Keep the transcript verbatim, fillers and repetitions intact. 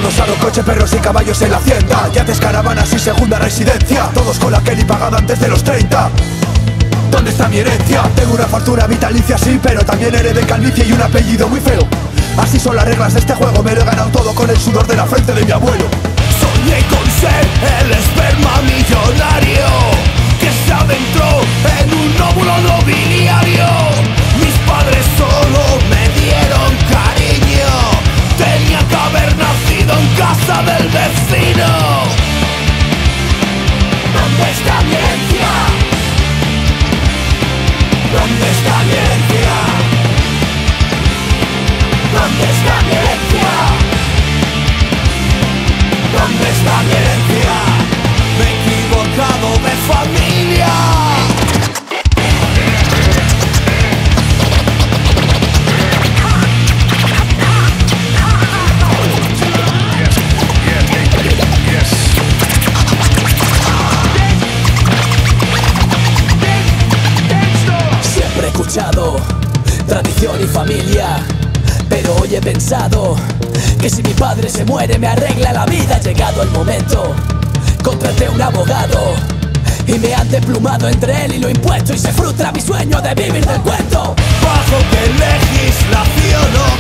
Adosado coche, perros y caballos en la hacienda, yates, caravanas y segunda residencia, todos con la Kelly pagada antes de los treinta. ¿Dónde está mi herencia? Tengo una fortuna vitalicia, sí, pero también heredé calvicie y un apellido muy feo. Así son las reglas de este juego, me lo he ganado todo con el sudor de la frente de mi abuelo. Soñé con ser el esperma millonario que se adentró en un óvulo nobiliario. Mis padres solo me dieron cariño, tenía que haber nacido en casa del vecino. ¿Dónde está mi herencia? ¿Dónde está mi herencia? ¿Dónde está mi herencia? ¿Dónde está mi herencia? Me he equivocado de familia. Siempre he escuchado tradición y familia, pero hoy he pensado que si mi padre se muere me arregla la vida. Llegado el momento, contraté un abogado y me han deplumado entre él y lo impuesto, y se frustra mi sueño de vivir del cuento. ¿Bajo qué legislación